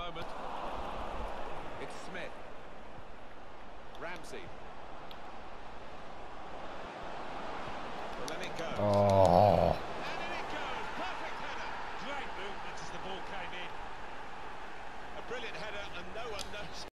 moment. It's Smith. Ramsey. Well, then it goes. Oh. And in it goes. Perfect header. Great movement as the ball came in. A brilliant header and no one knows.